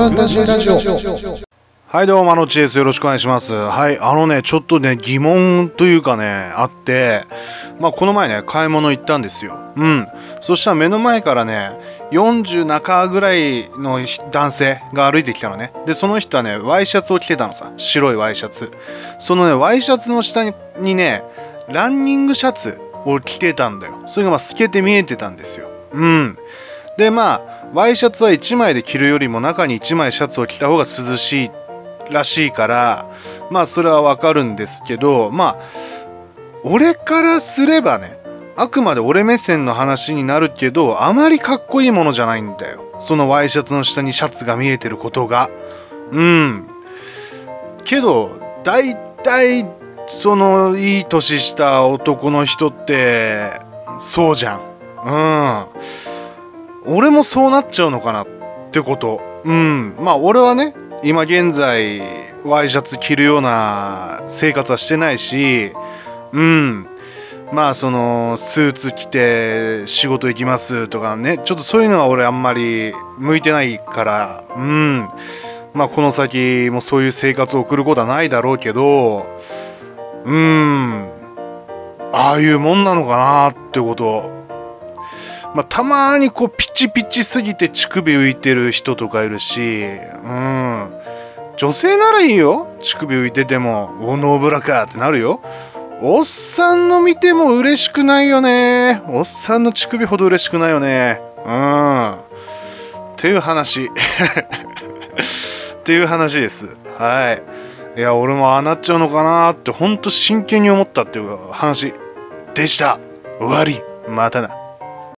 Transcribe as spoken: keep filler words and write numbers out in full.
ァンタジーラジオ。 はいどうも、まのちです。よろしくお願いします。はい、あのね、ちょっとね、疑問というかね、あって、まあ、この前ね、買い物行ったんですよ。うん。そしたら目の前からね、よんじゅう半ばぐらいの男性が歩いてきたのね。で、その人はね、ワイシャツを着てたのさ。白いワイシャツ。そのね、ワイシャツの下にね、ランニングシャツを着てたんだよ。それがまあ透けて見えてたんですよ。うん。で、まあ、ワイシャツはいちまいで着るよりも中にいちまいシャツを着た方が涼しいらしいから、まあそれはわかるんですけど、まあ俺からすればね、あくまで俺目線の話になるけど、あまりかっこいいものじゃないんだよ、そのワイシャツの下にシャツが見えてることが。うんけどだいたいそのいい年した男の人ってそうじゃん。うん俺もそうなっちゃうのかなってこと。うんまあ俺はね、今現在ワイシャツ着るような生活はしてないし、うんまあそのスーツ着て仕事行きますとかね、ちょっとそういうのは俺あんまり向いてないから、うんまあこの先もそういう生活を送ることはないだろうけど、うんああいうもんなのかなってこと。まあ、たまにこうピチピチすぎて乳首浮いてる人とかいるし、うん女性ならいいよ、乳首浮いててもおノーブラかってなるよ。おっさんの見ても嬉しくないよね。おっさんの乳首ほど嬉しくないよね。うんっていう話っていう話です。はい。いや俺もああなっちゃうのかなってほんと真剣に思ったっていう話でした。終わり。またな。